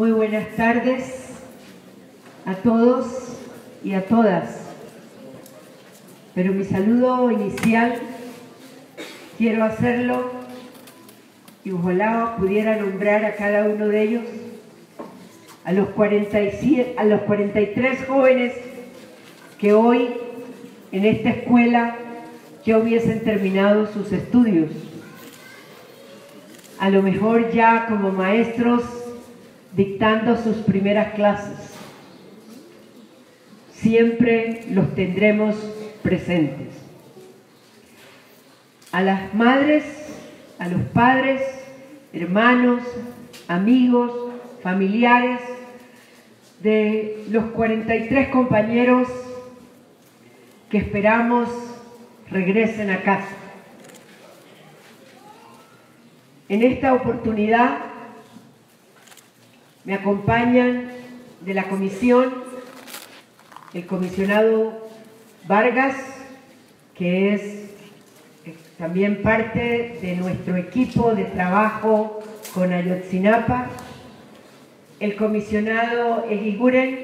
Muy buenas tardes a todos y a todas. Pero mi saludo inicial quiero hacerlo y ojalá pudiera nombrar a cada uno de ellos, a los 43 jóvenes que hoy en esta escuela ya hubiesen terminado sus estudios. A lo mejor ya como maestros dictando sus primeras clases. Siempre los tendremos presentes. A las madres, a los padres, hermanos, amigos, familiares de los 43 compañeros que esperamos regresen a casa. En esta oportunidad me acompañan de la comisión el comisionado Vargas, que es también parte de nuestro equipo de trabajo con Ayotzinapa, el comisionado Eguiguren,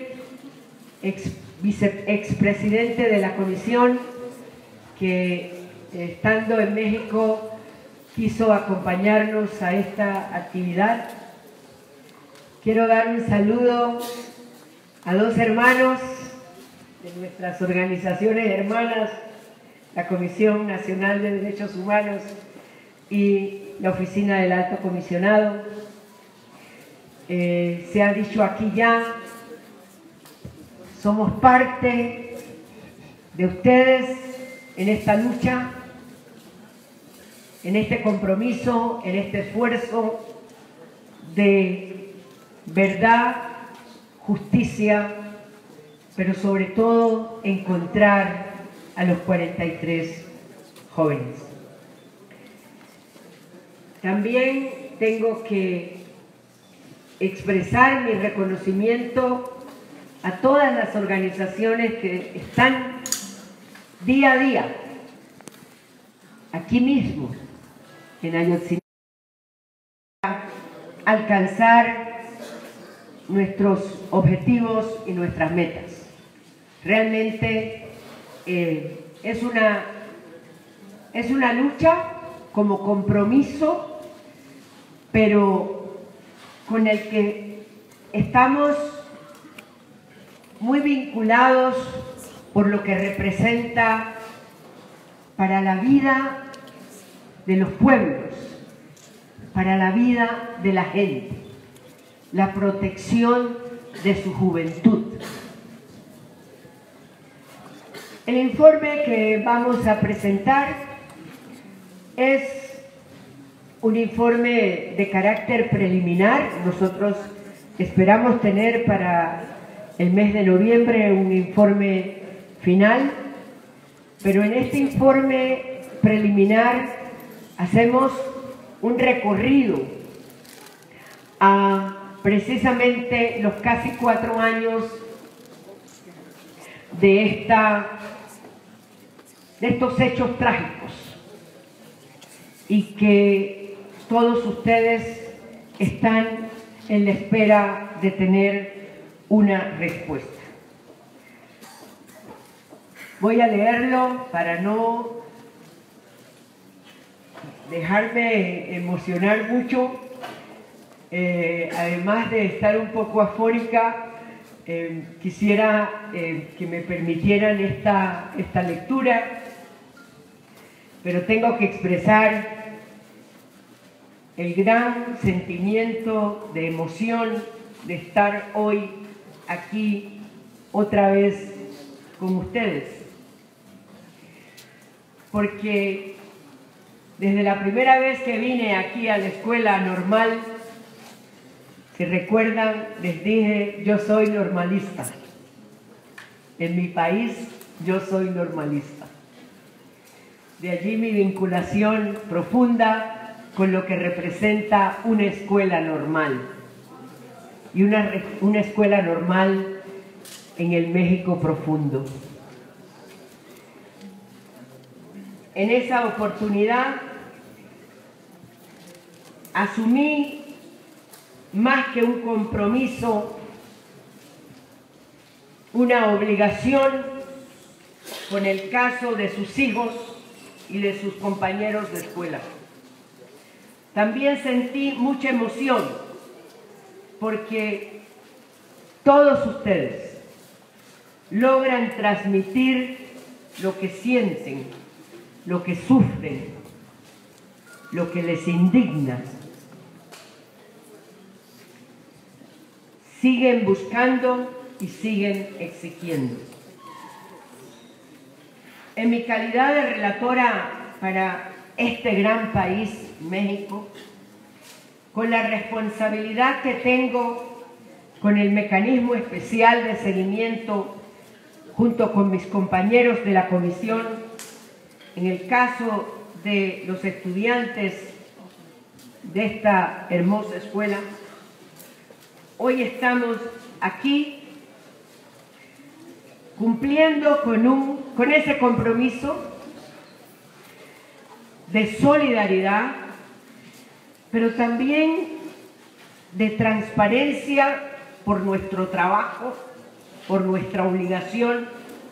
expresidente de la comisión, que estando en México quiso acompañarnos a esta actividad. Quiero dar un saludo a dos hermanos de nuestras organizaciones hermanas, la Comisión Nacional de Derechos Humanos y la Oficina del Alto Comisionado. Se ha dicho aquí ya, somos parte de ustedes en esta lucha, en este compromiso, en este esfuerzo de verdad, justicia, pero sobre todo encontrar a los 43 jóvenes. También tengo que expresar mi reconocimiento a todas las organizaciones que están día a día aquí mismo en Ayotzinapa alcanzar nuestros objetivos y nuestras metas. Realmente es una lucha como compromiso, pero con el que estamos muy vinculados por lo que representa para la vida de los pueblos, para la vida de la gente, la protección de su juventud. El informe que vamos a presentar es un informe de carácter preliminar. Nosotros esperamos tener para el mes de noviembre un informe final, pero en este informe preliminar hacemos un recorrido a precisamente los casi 4 años de estos hechos trágicos y que todos ustedes están en la espera de tener una respuesta. Voy a leerlo para no dejarme emocionar mucho. Además de estar un poco afónica, quisiera que me permitieran esta lectura, pero tengo que expresar el gran sentimiento de emoción de estar hoy aquí otra vez con ustedes, porque desde la primera vez que vine aquí a la escuela normal, si recuerdan, les dije, yo soy normalista. En mi país, yo soy normalista. De allí mi vinculación profunda con lo que representa una escuela normal. Y una escuela normal en el México profundo. En esa oportunidad asumí más que un compromiso, una obligación con el caso de sus hijos y de sus compañeros de escuela. También sentí mucha emoción porque todos ustedes logran transmitir lo que sienten, lo que sufren, lo que les indigna. Siguen buscando y siguen exigiendo. En mi calidad de relatora para este gran país, México, con la responsabilidad que tengo con el mecanismo especial de seguimiento junto con mis compañeros de la comisión, en el caso de los estudiantes de esta hermosa escuela, hoy estamos aquí cumpliendo con ese compromiso de solidaridad, pero también de transparencia por nuestro trabajo, por nuestra obligación.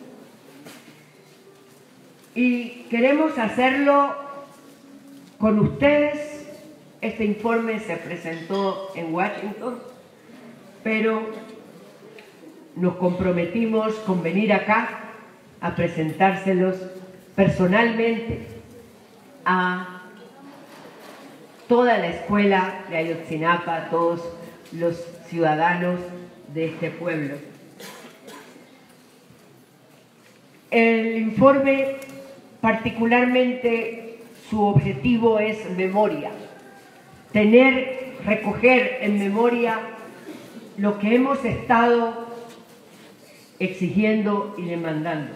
Y queremos hacerlo con ustedes. Este informe se presentó en Washington, pero nos comprometimos con venir acá a presentárselos personalmente a toda la escuela de Ayotzinapa, a todos los ciudadanos de este pueblo. El informe, particularmente, su objetivo es memoria. Recoger en memoria lo que hemos estado exigiendo y demandando.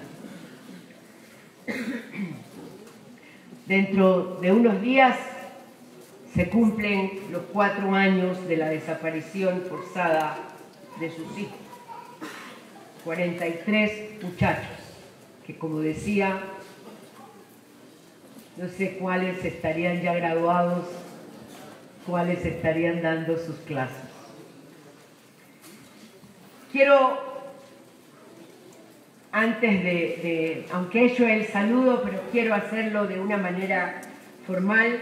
Dentro de unos días se cumplen los 4 años de la desaparición forzada de sus hijos. 43 muchachos que, como decía, no sé cuáles estarían ya graduados, cuáles estarían dando sus clases. Quiero, antes aunque he hecho el saludo, pero quiero hacerlo de una manera formal,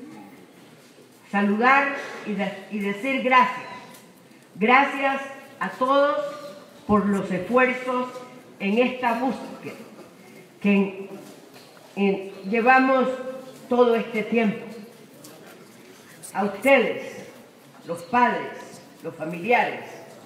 saludar y decir gracias. Gracias a todos por los esfuerzos en esta búsqueda que llevamos todo este tiempo. A ustedes, los padres, los familiares,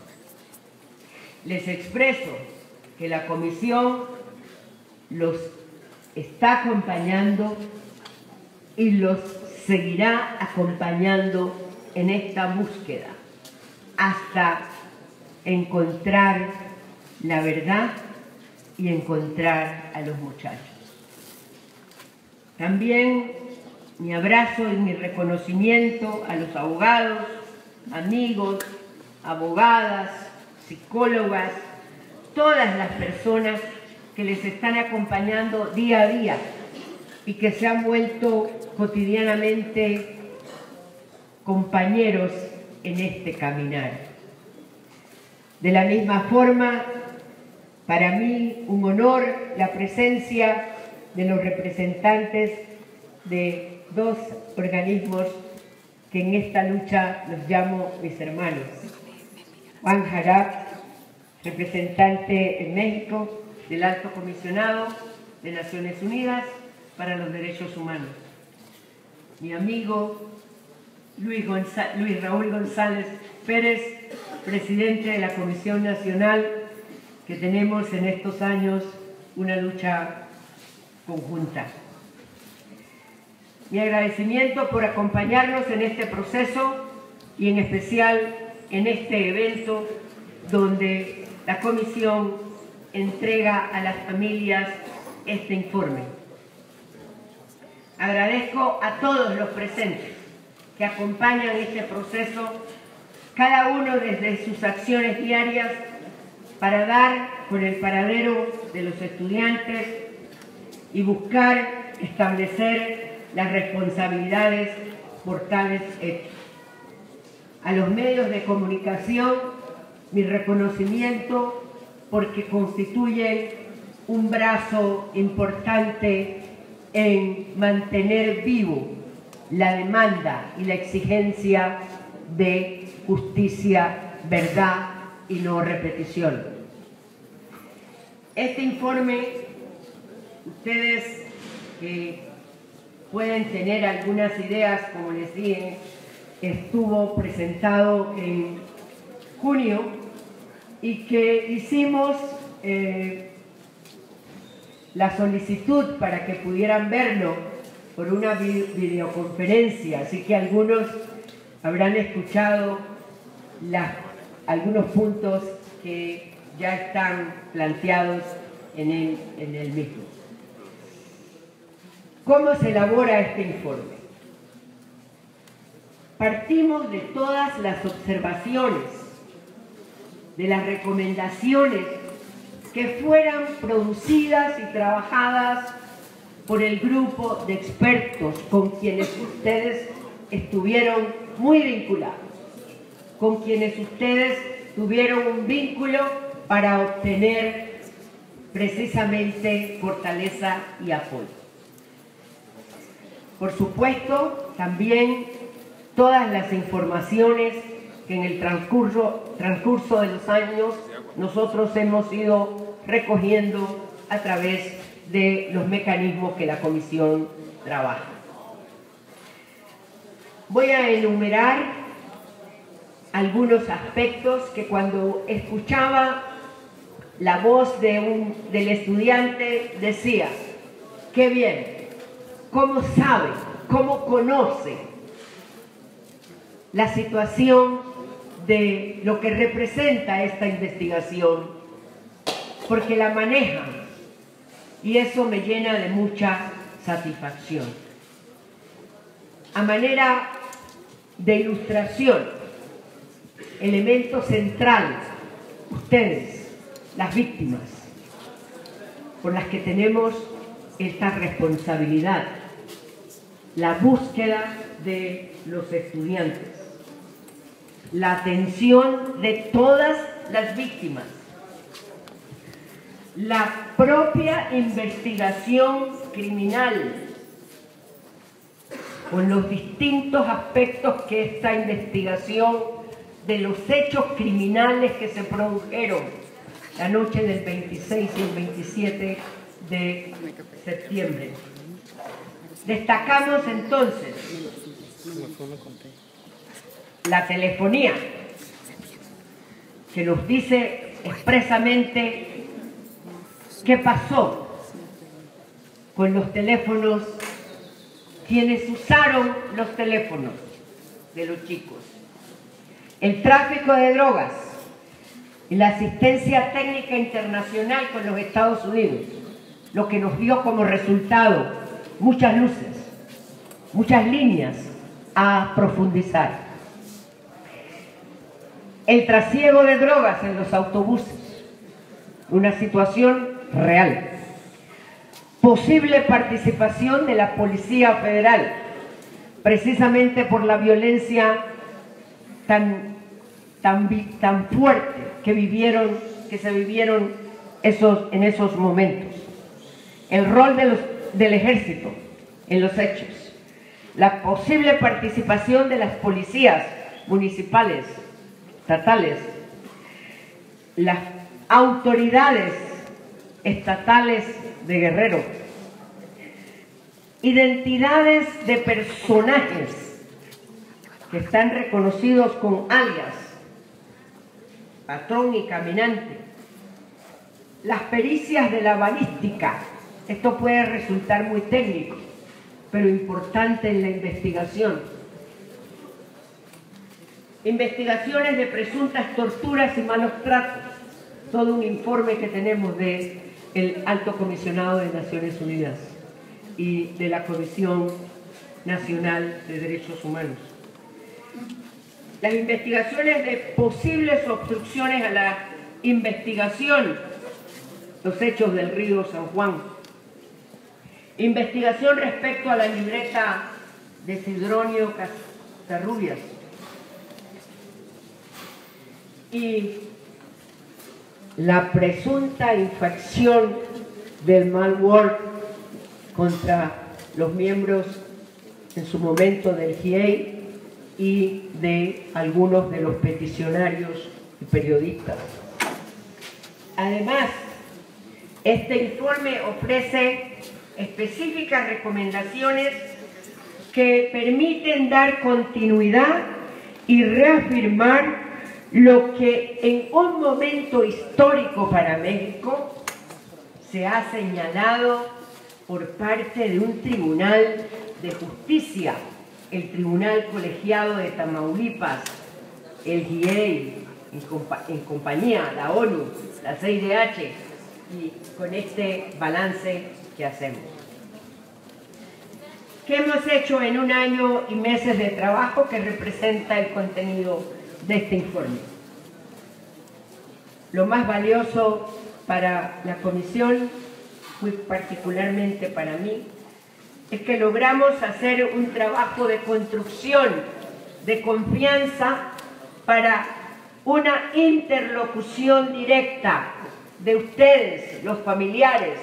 les expreso que la comisión los está acompañando y los seguirá acompañando en esta búsqueda hasta encontrar la verdad y encontrar a los muchachos. También mi abrazo y mi reconocimiento a los abogados, amigos, abogadas, psicólogas, todas las personas que les están acompañando día a día y que se han vuelto cotidianamente compañeros en este caminar. De la misma forma, para mí un honor la presencia de los representantes de 2 organismos que en esta lucha los llamo mis hermanos. Juan Jarab, representante en México del Alto Comisionado de Naciones Unidas para los Derechos Humanos. Mi amigo Luis Raúl González Pérez, presidente de la Comisión Nacional, que tenemos en estos años una lucha conjunta. Mi agradecimiento por acompañarnos en este proceso y en especial en este evento donde la Comisión entrega a las familias este informe. Agradezco a todos los presentes que acompañan este proceso, cada uno desde sus acciones diarias para dar con el paradero de los estudiantes y buscar establecer las responsabilidades por tales hechos. A los medios de comunicación, mi reconocimiento porque constituyen un brazo importante en mantener vivo la demanda y la exigencia de justicia, verdad y no repetición. Este informe, ustedes pueden tener algunas ideas, como les dije, estuvo presentado en junio y que hicimos la solicitud para que pudieran verlo por una videoconferencia, así que algunos habrán escuchado algunos puntos que ya están planteados en el mismo. ¿Cómo se elabora este informe? Partimos de todas las observaciones, de las recomendaciones que fueran producidas y trabajadas por el grupo de expertos con quienes ustedes estuvieron muy vinculados, con quienes ustedes tuvieron un vínculo para obtener precisamente fortaleza y apoyo. Por supuesto, también todas las informaciones que en el transcurso de los años nosotros hemos ido recogiendo a través de los mecanismos que la Comisión trabaja. Voy a enumerar algunos aspectos que cuando escuchaba la voz del estudiante decía, qué bien, cómo sabe, cómo conoce la situación de lo que representa esta investigación, porque la manejan y eso me llena de mucha satisfacción. A manera de ilustración, elemento central, ustedes, las víctimas, por las que tenemos esta responsabilidad, la búsqueda de los estudiantes, la atención de todas las víctimas, la propia investigación criminal, con los distintos aspectos que esta investigación de los hechos criminales que se produjeron la noche del 26 y el 27 de septiembre. Destacamos entonces la telefonía, que nos dice expresamente qué pasó con los teléfonos, quienes usaron los teléfonos de los chicos. El tráfico de drogas y la asistencia técnica internacional con los Estados Unidos, lo que nos dio como resultado muchas luces, muchas líneas a profundizar. El trasiego de drogas en los autobuses, una situación real. Posible participación de la Policía Federal, precisamente por la violencia tan fuerte que se vivieron en esos momentos. El rol del ejército en los hechos. La posible participación de las policías municipales, estatales, las autoridades estatales de Guerrero, identidades de personajes que están reconocidos con alias, patrón y caminante, las pericias de la balística. Esto puede resultar muy técnico, pero importante en la investigación. Investigaciones de presuntas torturas y malos tratos, todo un informe que tenemos del Alto Comisionado de Naciones Unidas y de la Comisión Nacional de Derechos Humanos. Las investigaciones de posibles obstrucciones a la investigación, los hechos del río San Juan. Investigación respecto a la libreta de Sidronio Casarrubias. y la presunta infracción del malware contra los miembros en su momento del GIEI y de algunos de los peticionarios y periodistas. Además, este informe ofrece específicas recomendaciones que permiten dar continuidad y reafirmar lo que en un momento histórico para México se ha señalado por parte de un tribunal de justicia, el Tribunal Colegiado de Tamaulipas, el GIEI, en compañía, la ONU, la CIDH, y con este balance que hacemos. ¿Qué hemos hecho en un año y meses de trabajo que representa el contenido de este informe? Lo más valioso para la comisión, muy particularmente para mí, es que logramos hacer un trabajo de construcción, de confianza, para una interlocución directa de ustedes, los familiares,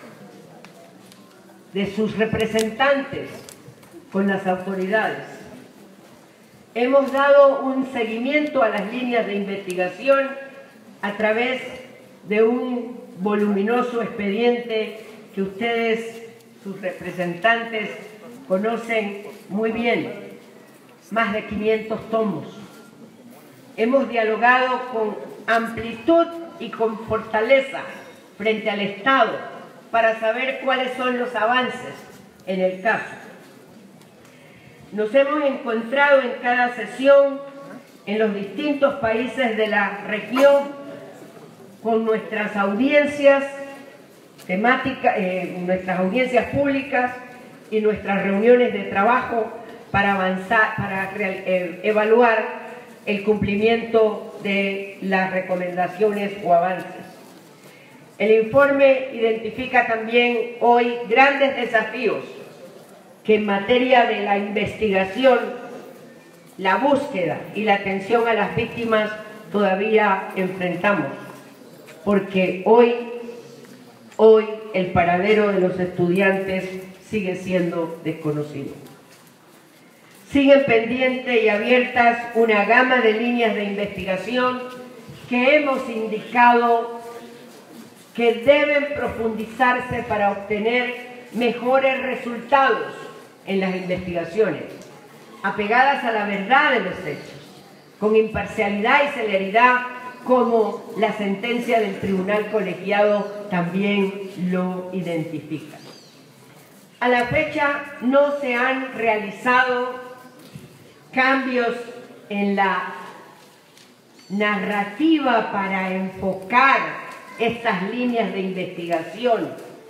de sus representantes con las autoridades. Hemos dado un seguimiento a las líneas de investigación a través de un voluminoso expediente que ustedes, sus representantes, conocen muy bien, más de 500 tomos. Hemos dialogado con amplitud y con fortaleza frente al Estado para saber cuáles son los avances en el caso. Nos hemos encontrado en cada sesión en los distintos países de la región con nuestras audiencias temáticas, nuestras audiencias públicas y nuestras reuniones de trabajo para avanzar, para evaluar el cumplimiento de las recomendaciones o avances. El informe identifica también hoy grandes desafíos que en materia de la investigación, la búsqueda y la atención a las víctimas todavía enfrentamos, porque hoy el paradero de los estudiantes sigue siendo desconocido. Siguen pendientes y abiertas una gama de líneas de investigación que hemos indicado que deben profundizarse para obtener mejores resultados en las investigaciones, apegadas a la verdad de los hechos, con imparcialidad y celeridad, como la sentencia del Tribunal Colegiado también lo identifica. A la fecha no se han realizado cambios en la narrativa para enfocar estas líneas de investigación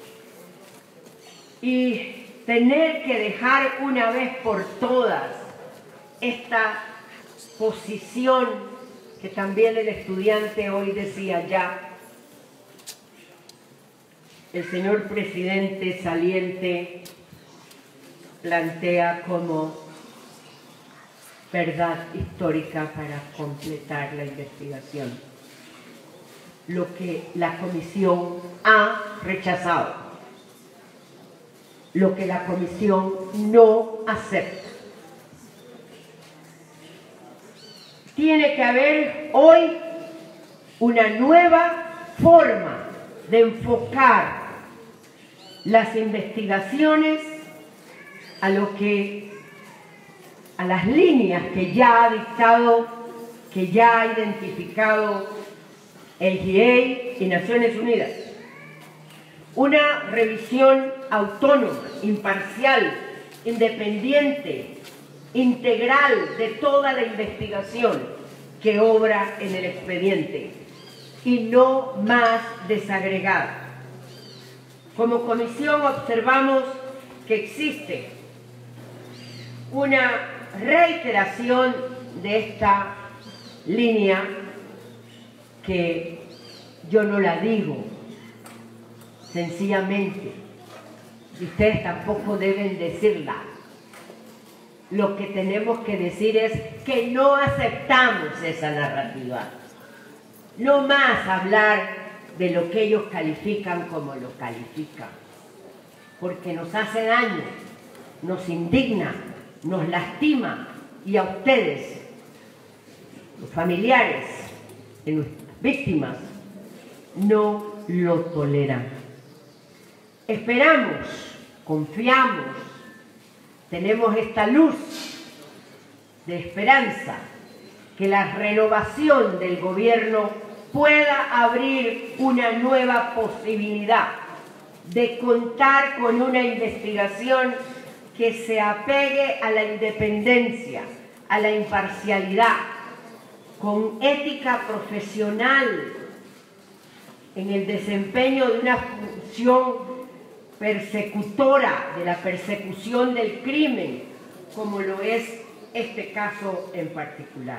y tener que dejar una vez por todas esta posición que también el estudiante hoy decía ya. El señor presidente saliente plantea como verdad histórica para completar la investigación, lo que la comisión ha rechazado, lo que la comisión no acepta. Tiene que haber hoy una nueva forma de enfocar las investigaciones a las líneas que ya ha dictado, que ya ha identificado el GIEI y Naciones Unidas. Una revisión autónoma, imparcial, independiente, integral de toda la investigación que obra en el expediente y no más desagregada. Como comisión observamos que existe una reiteración de esta línea que yo no la digo sencillamente, y ustedes tampoco deben decirla. Lo que tenemos que decir es que no aceptamos esa narrativa, No más hablar de lo que ellos califican como lo califican, porque nos hace daño, nos indigna, nos lastima, y a ustedes, los familiares de nuestras víctimas, no lo toleran. Esperamos, confiamos, tenemos esta luz de esperanza, que la renovación del gobierno pueda abrir una nueva posibilidad de contar con una investigación que se apegue a la independencia, a la imparcialidad, con ética profesional en el desempeño de una función persecutora de la persecución del crimen, como lo es este caso en particular.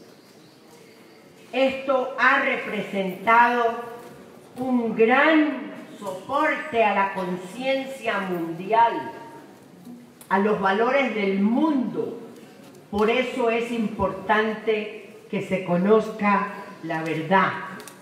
Esto ha representado un gran soporte a la conciencia mundial, a los valores del mundo. Por eso es importante que se conozca la verdad.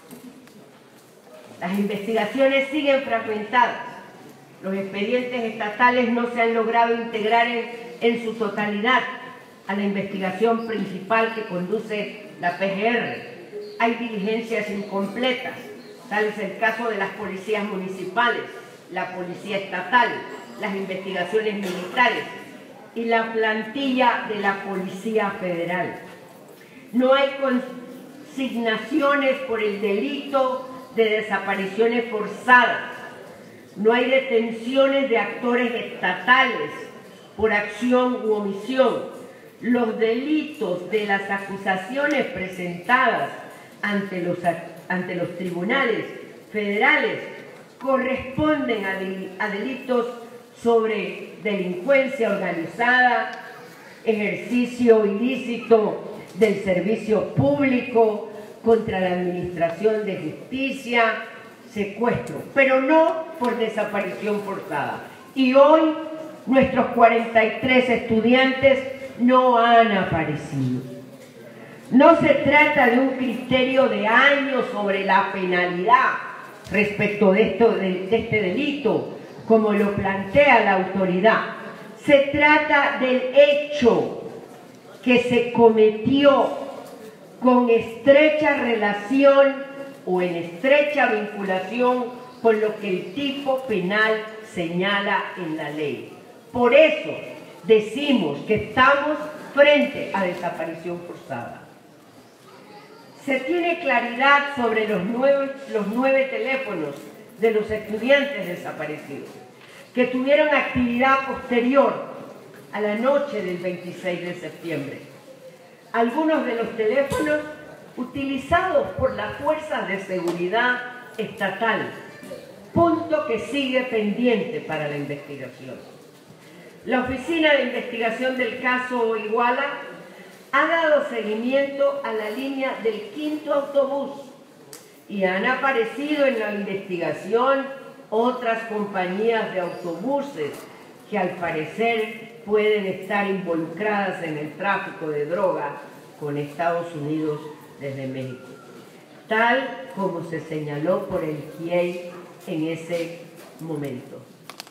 Las investigaciones siguen fragmentadas. Los expedientes estatales no se han logrado integrar en su totalidad a la investigación principal que conduce la PGR. Hay diligencias incompletas, tal es el caso de las policías municipales, la policía estatal, las investigaciones militares y la plantilla de la Policía Federal. No hay consignaciones por el delito de desapariciones forzadas. No hay detenciones de actores estatales por acción u omisión. Los delitos de las acusaciones presentadas ante los tribunales federales corresponden a delitos sobre delincuencia organizada, ejercicio ilícito del servicio público, contra la administración de justicia, secuestro, pero no por desaparición forzada. Y hoy nuestros 43 estudiantes no han aparecido. No se trata de un criterio de años sobre la penalidad respecto de este delito, como lo plantea la autoridad. Se trata del hecho que se cometió con estrecha relación o en estrecha vinculación con lo que el tipo penal señala en la ley. Por eso decimos que estamos frente a desaparición forzada. Se tiene claridad sobre los nueve teléfonos de los estudiantes desaparecidos, que tuvieron actividad posterior a la noche del 26 de septiembre. Algunos de los teléfonos utilizados por las fuerzas de seguridad estatal, punto que sigue pendiente para la investigación. La Oficina de Investigación del caso Iguala ha dado seguimiento a la línea del 5º autobús y han aparecido en la investigación otras compañías de autobuses que al parecer pueden estar involucradas en el tráfico de droga con Estados Unidos desde México, tal como se señaló por el GIEI en ese momento.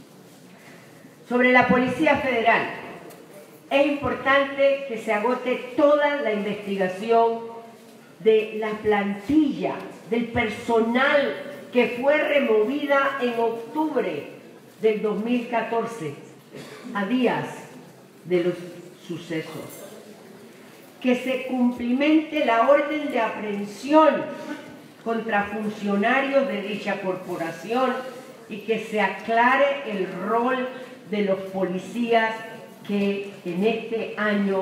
Sobre la Policía Federal, es importante que se agote toda la investigación de la plantilla, del personal que fue removida en octubre del 2014, a días de los sucesos. Que se cumplimente la orden de aprehensión contra funcionarios de dicha corporación y que se aclare el rol de los policías que en ese año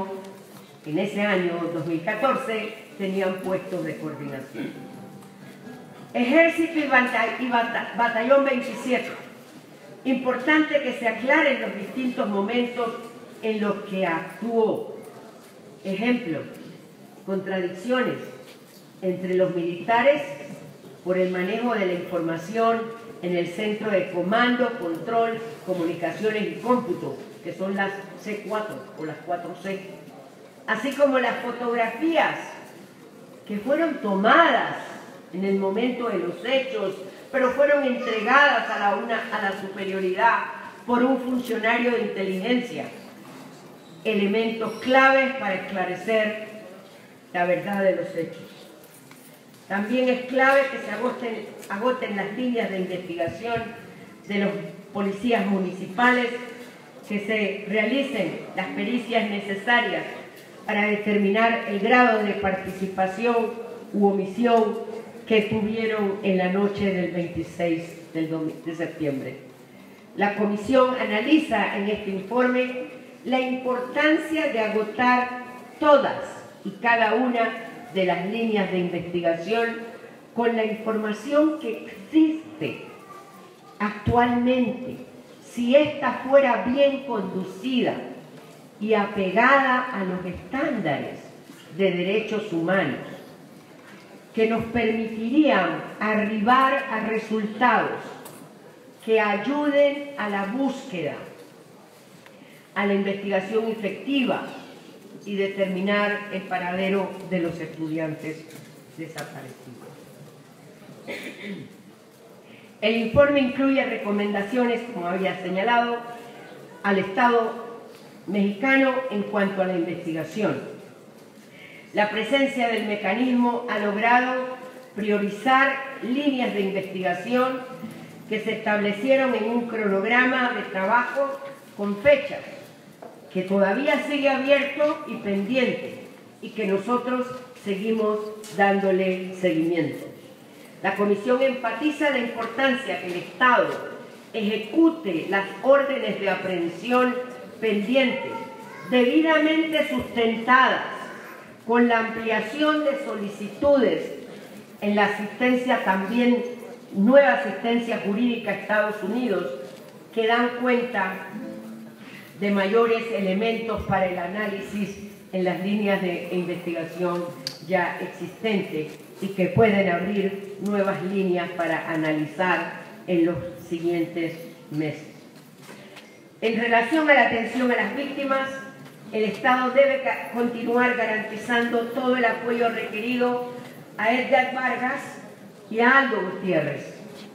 2014 tenían puestos de coordinación. Ejército y Batallón 27. Importante que se aclaren los distintos momentos en los que actuó. Ejemplo, contradicciones entre los militares por el manejo de la información en el Centro de Comando, Control, Comunicaciones y Cómputo, que son las C4 o las 4C, así como las fotografías que fueron tomadas en el momento de los hechos, pero fueron entregadas a la superioridad por un funcionario de inteligencia. Elementos claves para esclarecer la verdad de los hechos. También es clave que se agoten las líneas de investigación de los policías municipales, que se realicen las pericias necesarias para determinar el grado de participación u omisión que tuvieron en la noche del 26 de septiembre. La comisión analiza en este informe la importancia de agotar todas y cada una de las líneas de investigación con la información que existe actualmente, si ésta fuera bien conducida y apegada a los estándares de derechos humanos, que nos permitirían arribar a resultados que ayuden a la búsqueda, a la investigación efectiva y determinar el paradero de los estudiantes desaparecidos. El informe incluye recomendaciones, como había señalado, al Estado mexicano en cuanto a la investigación. La presencia del mecanismo ha logrado priorizar líneas de investigación que se establecieron en un cronograma de trabajo con fechas, que todavía sigue abierto y pendiente y que nosotros seguimos dándole seguimiento. La Comisión enfatiza la importancia que el Estado ejecute las órdenes de aprehensión pendientes, debidamente sustentadas, con la ampliación de solicitudes en la asistencia también, nueva asistencia jurídica a Estados Unidos, que dan cuenta de mayores elementos para el análisis en las líneas de investigación ya existentes y que pueden abrir nuevas líneas para analizar en los siguientes meses. En relación a la atención a las víctimas, el Estado debe continuar garantizando todo el apoyo requerido a Edgar Vargas y a Aldo Gutiérrez.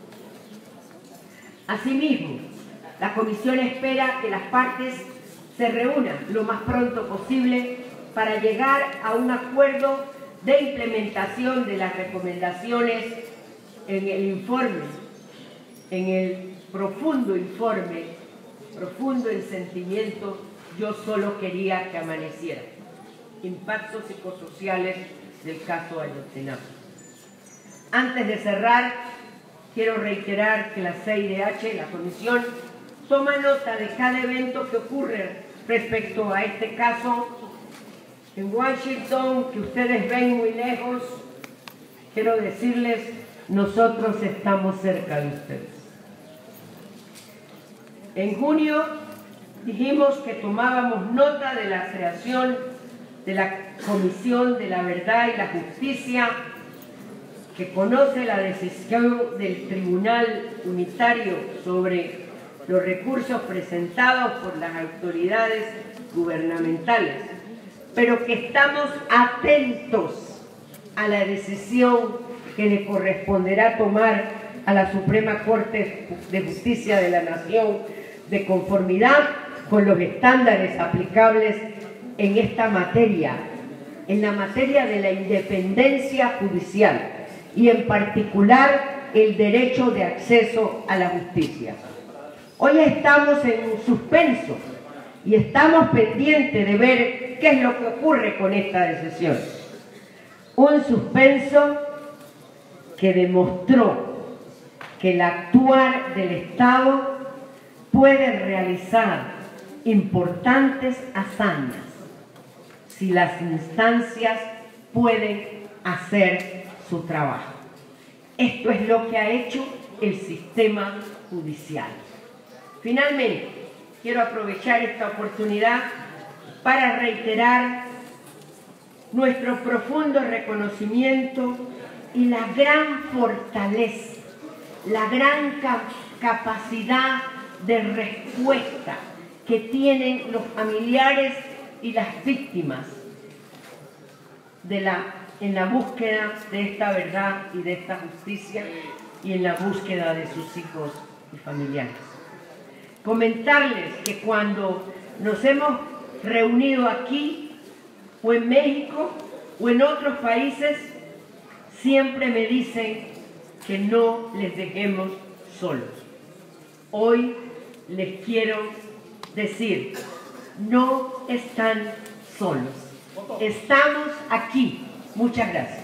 Asimismo, la Comisión espera que las partes se reúnan lo más pronto posible para llegar a un acuerdo de implementación de las recomendaciones en el informe, en el profundo informe, profundo en sentimiento, yo solo quería que amaneciera. Impactos psicosociales del caso Ayotzinapa. Antes de cerrar, quiero reiterar que la CIDH, la Comisión, toma nota de cada evento que ocurre respecto a este caso. En Washington, que ustedes ven muy lejos, quiero decirles, nosotros estamos cerca de ustedes. En junio dijimos que tomábamos nota de la creación de la Comisión de la Verdad y la Justicia, que conoce la decisión del Tribunal Unitario sobre los recursos presentados por las autoridades gubernamentales, pero que estamos atentos a la decisión que le corresponderá tomar a la Suprema Corte de Justicia de la Nación, de conformidad con los estándares aplicables en esta materia, en la materia de la independencia judicial y en particular el derecho de acceso a la justicia. Hoy estamos en un suspenso y estamos pendientes de ver qué es lo que ocurre con esta decisión. Un suspenso que demostró que el actuar del Estado puede realizar importantes hazañas si las instancias pueden hacer su trabajo. Esto es lo que ha hecho el sistema judicial. Finalmente, quiero aprovechar esta oportunidad para reiterar nuestro profundo reconocimiento y la gran fortaleza, la gran capacidad de respuesta que tienen los familiares y las víctimas de la en la búsqueda de esta verdad y de esta justicia y en la búsqueda de sus hijos y familiares. Comentarles que cuando nos hemos reunido aquí o en México o en otros países, siempre me dicen que no les dejemos solos. Hoy les quiero decir, no están solos. Estamos aquí. Muchas gracias.